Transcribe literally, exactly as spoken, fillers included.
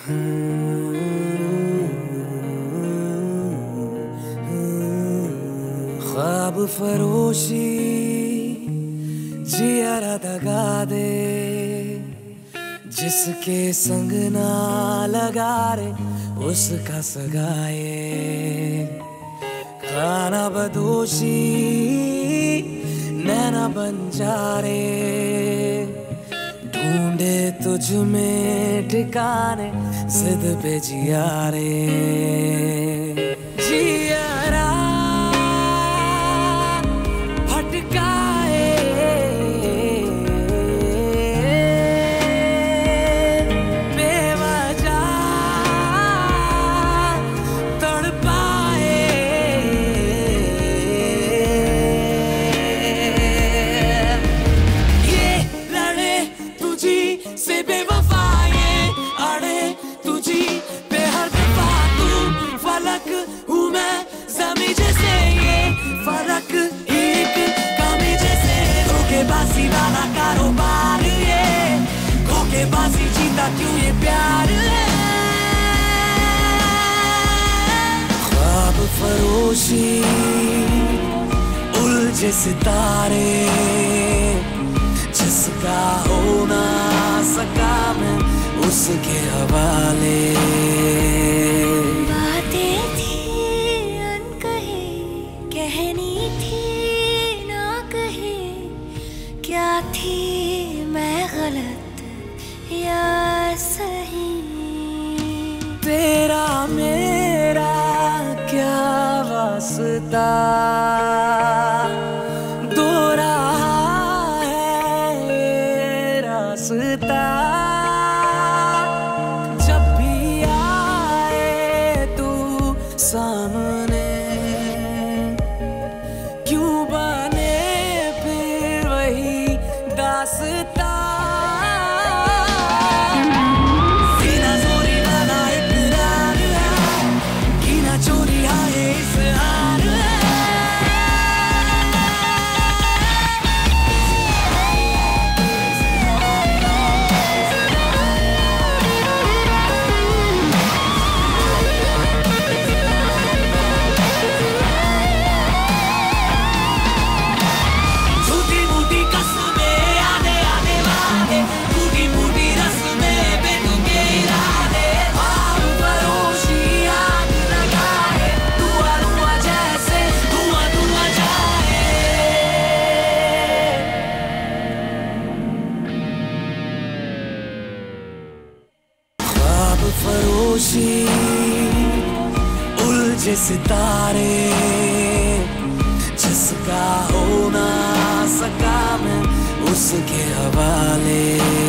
ख्वाब फरोशी जिया दगा दे, जिसके संग ना लगा रे उसका सगाए। खाना बदोशी नैना बन जा रे, ढूंढे तुझ में ठिकाने जिद पे जिया रे। जिया भटकाए बेवजह तड़पाए। ये लड़े तुझी से बेवफाए, अड़े तुझी पे हर दफा तू फलक हूँ मैं ज़मीं जैसे, ये फर्क एक कमी जैसे। धोखेबाजी वाला कारोबार ये, धोखेबाजी जीता क्यों ये प्यार है। ख्वाब फरोशी उलझे सितारे, जिसका हो ना सका मैं उसके हवाले। बातें थी अनकही, कहनी थी ना कही, क्या थी मैं गलत या सही। तेरा मेरा क्या वास्ता, दो रहा है ये रास्ता। जब भी आए तू सामने, क्यों बने फिर वही दास्तां। सीना चोरी वाला इकरार है, कीना चोरी है इज़हार है। झूठी मूठी कसमें आने आने वाले, टूटी फूटी रस्में बेतुके इरादे। ख्वाब फरोशी आग लगाए, धुआं धुआं जैसे धुआं धुआं जाए। ख्वाब फरोशी उलझे सितारे, जिसका हो ना सका मैं उसके हवाले।